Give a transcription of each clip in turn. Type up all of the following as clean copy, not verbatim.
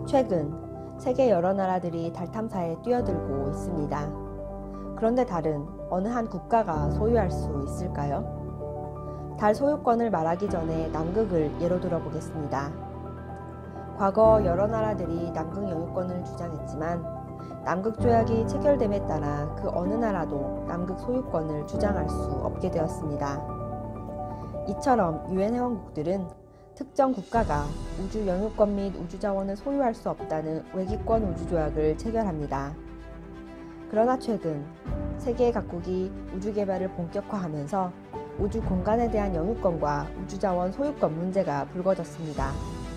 최근 세계 여러 나라들이 달 탐사에 뛰어들고 있습니다. 그런데 달은 어느 한 국가가 소유할 수 있을까요? 달 소유권을 말하기 전에 남극을 예로 들어보겠습니다. 과거 여러 나라들이 남극 영유권을 주장했지만 남극 조약이 체결됨에 따라 그 어느 나라도 남극 소유권을 주장할 수 없게 되었습니다. 이처럼 유엔 회원국들은 특정 국가가 우주 영유권 및 우주 자원을 소유할 수 없다는 외기권 우주조약을 체결합니다. 그러나 최근 세계 각국이 우주 개발을 본격화하면서 우주 공간에 대한 영유권과 우주 자원 소유권 문제가 불거졌습니다.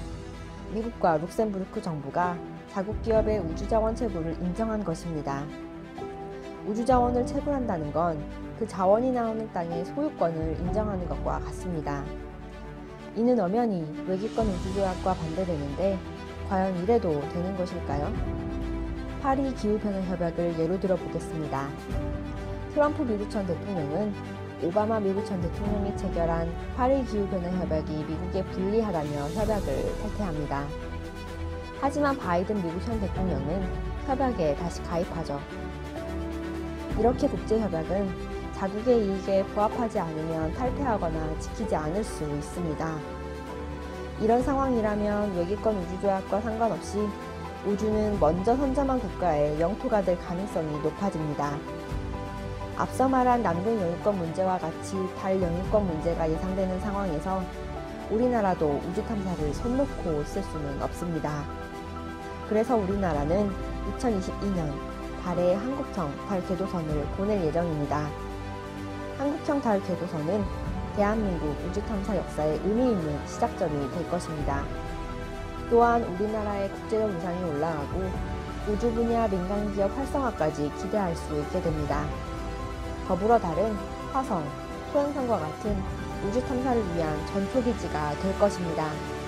미국과 룩셈부르크 정부가 자국 기업의 우주 자원 채굴을 인정한 것입니다. 우주 자원을 채굴한다는 건 그 자원이 나오는 땅의 소유권을 인정하는 것과 같습니다. 이는 엄연히 외기권 우주조약과 반대되는데 과연 이래도 되는 것일까요? 파리 기후변화 협약을 예로 들어보겠습니다. 트럼프 미국 전 대통령은 오바마 미국 전 대통령이 체결한 파리 기후변화 협약이 미국에 불리하다며 협약을 탈퇴합니다. 하지만 바이든 미국 현 대통령은 협약에 다시 가입하죠. 이렇게 국제협약은 자국의 이익에 부합하지 않으면 탈퇴하거나 지키지 않을 수 있습니다. 이런 상황이라면 외기권 우주조약과 상관없이 우주는 먼저 선점한 국가의 영토가 될 가능성이 높아집니다. 앞서 말한 남극 영유권 문제와 같이 달 영유권 문제가 예상되는 상황에서 우리나라도 우주 탐사를 손 놓고 있을 수는 없습니다. 그래서 우리나라는 2022년 달에 한국형 달 궤도선을 보낼 예정입니다. 한국형 달 궤도선은 대한민국 우주 탐사 역사에 의미 있는 시작점이 될 것입니다. 또한 우리나라의 국제적 위상이 올라가고 우주 분야 민간 기업 활성화까지 기대할 수 있게 됩니다. 더불어 달은 화성, 토행성과 같은 우주 탐사를 위한 전초기지가 될 것입니다.